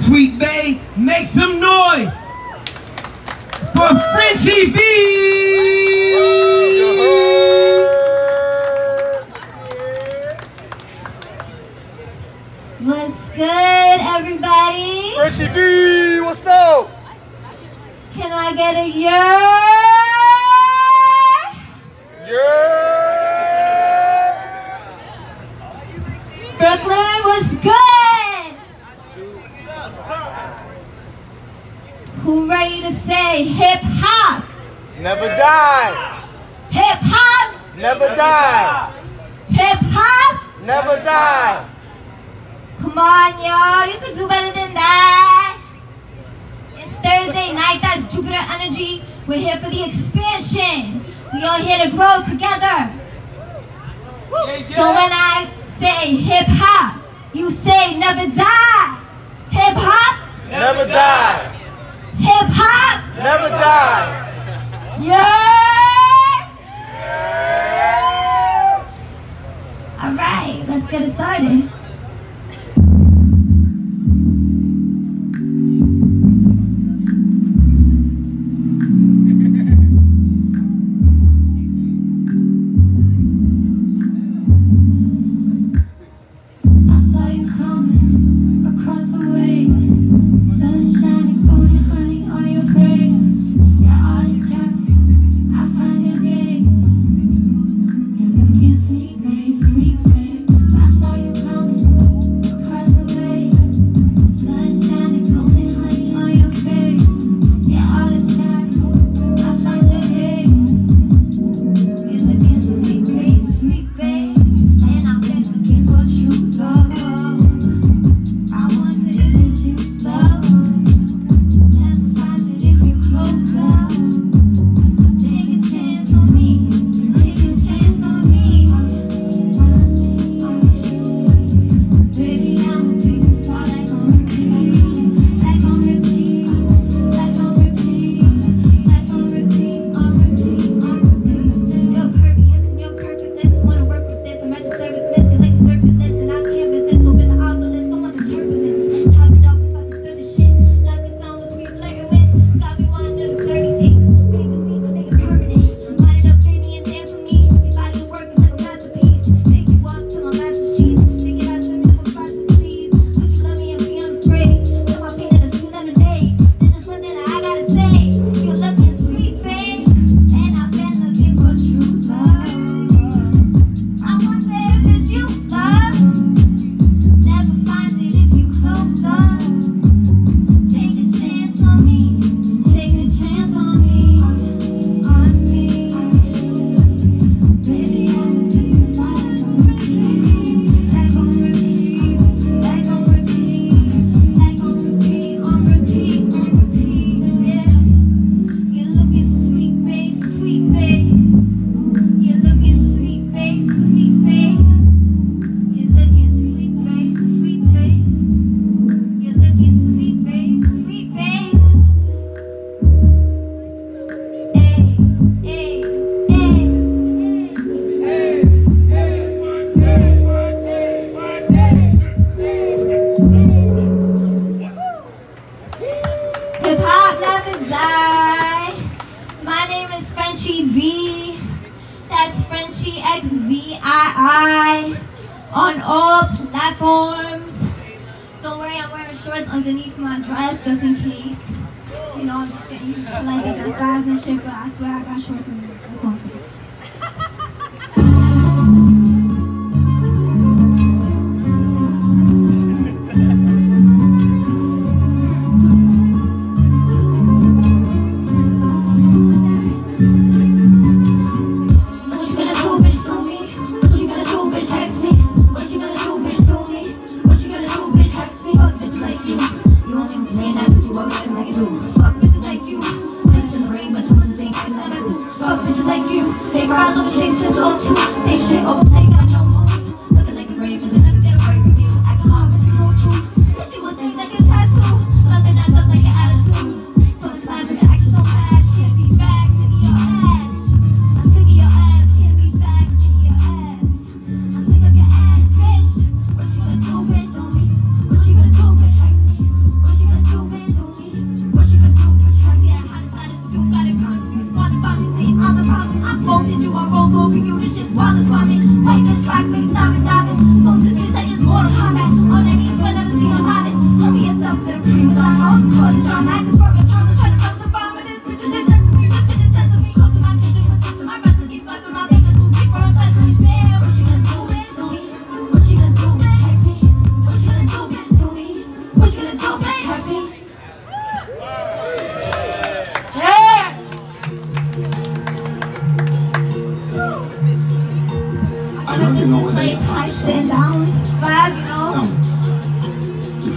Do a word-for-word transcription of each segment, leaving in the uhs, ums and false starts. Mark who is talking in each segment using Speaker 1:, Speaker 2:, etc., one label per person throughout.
Speaker 1: Sweet Bay, make some noise for Frenchie V!
Speaker 2: What's good, everybody?
Speaker 3: Frenchie V, what's up?
Speaker 2: Can I get a yeah?
Speaker 3: Yeah!
Speaker 2: Brooklyn, what's good? Who ready to say hip hop?
Speaker 3: Never die.
Speaker 2: Hip hop?
Speaker 3: Never die.
Speaker 2: Hip hop?
Speaker 3: Never die.
Speaker 2: Come on, y'all, you can do better than that. It's Thursday night, that's Jupiter energy. We're here for the expansion. We all here to grow together. So when I say hip hop, you say never die. Hip hop?
Speaker 3: Never die.
Speaker 2: Hip hop?
Speaker 3: Never die.
Speaker 2: Yeah! All right, let's get it started. On all platforms. Don't worry, I'm wearing shorts underneath my dress just in case. You know, I'm just getting used to like the dress guys and shit, but I swear I got shorts underneath. That's all.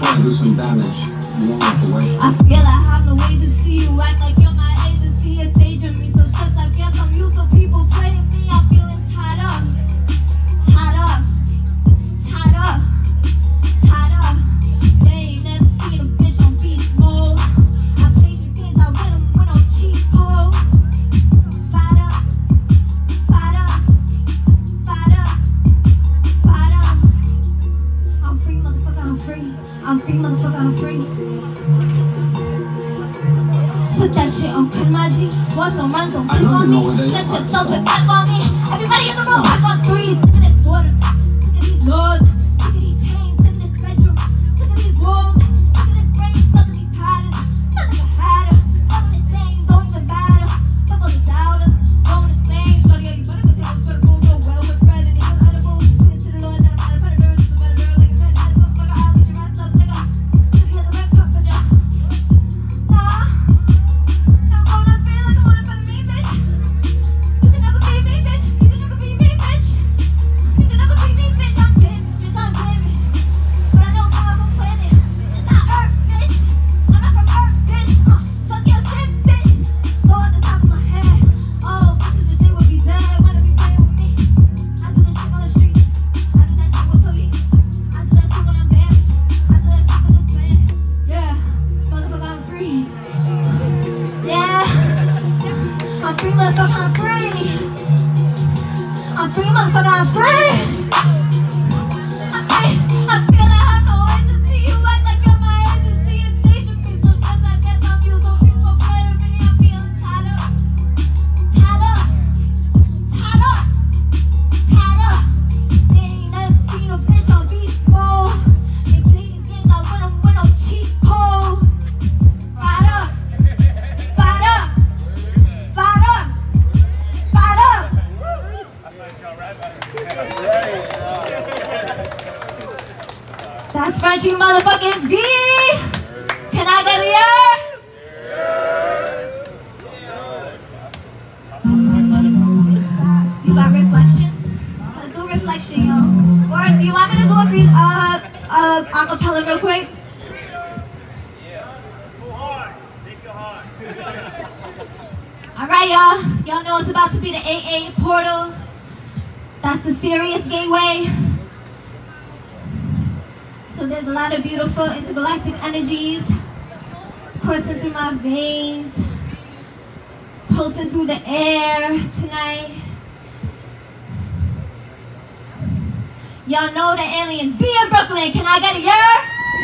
Speaker 4: trying to do some damage. You won't have to wait.
Speaker 2: I feel I have no way to see you act like you're my agency. It's aging me, so shit, I guess I'm used to people playing me. I'm feeling tied up, tied up, tied up, tied up. They ain't never seen a bitch on beast mode. I play these games, I win them with no cheat code. Fired up, fired up, fired up, fired up. I'm free, motherfucker, I'm free. I'm free, motherfucker, I'm free. Put that shit on Kamaji. Walk on, run, don't click on me. Set yourself and back on me. Everybody in the room, back on three. Look at this water. Look at these laws. Look at these chains. Look at this bedroom. Look at these walls. Look at this rain. Look at these patterns. Look at the hatter. All of the same, don't even matter. Look at the doubters. All of the same. Shorty, yeah, you better go tell us for the rule. Go well with bread and eat edible. Sit to the Lord, that I'm not a better girl. Just a better girl. Like a red hat. Motherfucker, I'll get your ass up, nigga. Look at the red cup, but ya. Nah. That's Frenchie motherfucking V! Can I get a yeah? You got reflection? Let's do reflection, yo. Or do you want me to do a free, uh, uh, acapella real quick? Alright, y'all. Y'all know it's about to be the eight eight portal. That's the serious gateway. So there's a lot of beautiful intergalactic energies coursing through my veins, pulsing through the air tonight. Y'all know the aliens be in Brooklyn. Can I get a yeah?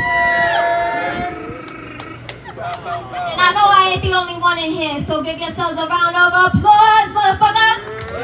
Speaker 2: And I know I ain't the only one in here, so give yourselves a round of applause, motherfucker.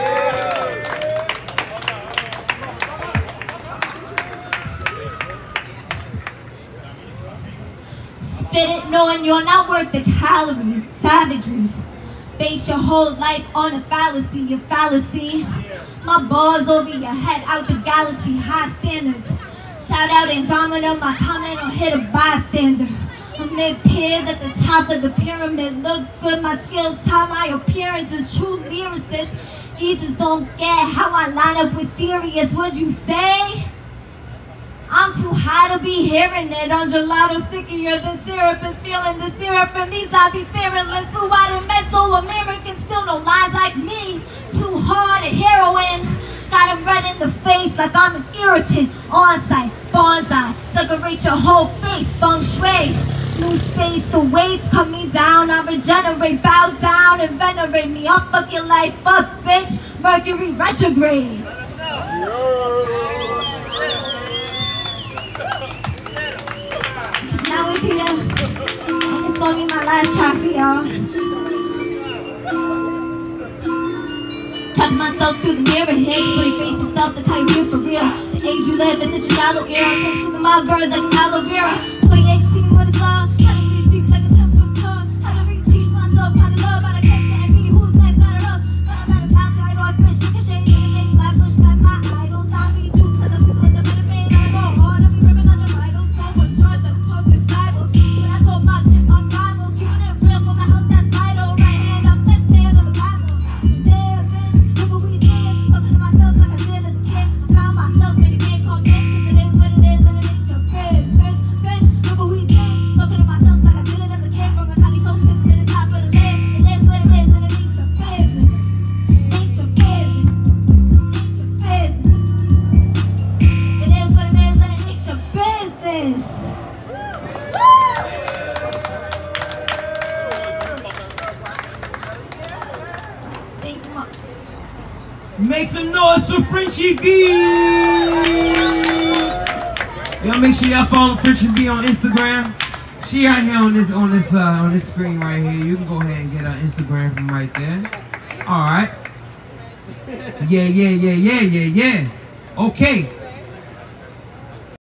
Speaker 2: Spit it knowing you're not worth the calories, savagery. Base your whole life on a fallacy, your fallacy. My balls over your head, out the galaxy, high standards. Shout out Andromeda, my comment will hit a bystander. I'm mid-peers at the top of the pyramid. Look good, my skills top, my appearance is true lyricist. He just don't get how I line up with serious. What'd you say? I'm too high to be hearing it. On gelato stickier than syrup is feeling the syrup from these zombies spiritless. Blue white and metal Americans still know lies like me. Too hard at heroin. Got him red in the face like I'm an irritant. On-site, bonsai, decorate your whole face, feng shui. New space, the weights cut me down. I regenerate, bow down and venerate me. I'll fuck your life up, bitch. Mercury retrograde. Now we can, uh, it's gonna be my last track for y'all. Check myself through the mirror, hey, pretty face yourself, that's how you feel for real. The age you live is such a shallow era, I'm singing my birds like an aloe vera. twenty eighteen with a gun, how to reach deep like a temple tongue. How to reteach myself how to love, how to get that me, who's next, batter up. But I gotta pass the idol, I fish, look at shade, everything black, push back my idols. I be juice, cause I'm people in the middle, man, I go hard, I be ripping on your idols. So much trust, that's public Bible. But I told my shit unrivaled, keeping it real for my health, that's vital. Right hand up, left hand on the Bible. Damn, bitch. Look what we did, talking to myself like I did as a kid. I found myself and it can't come in, cause it is what it is and it ain't your business. Bitch, look Thank you, Mom.
Speaker 1: Make some noise for Frenchie V. Y'all make sure y'all follow Frenchie V on Instagram. She out here on this on this uh, on this screen right here. You can go ahead and get her Instagram from right there. All right. Yeah, yeah, yeah, yeah, yeah, yeah. Okay.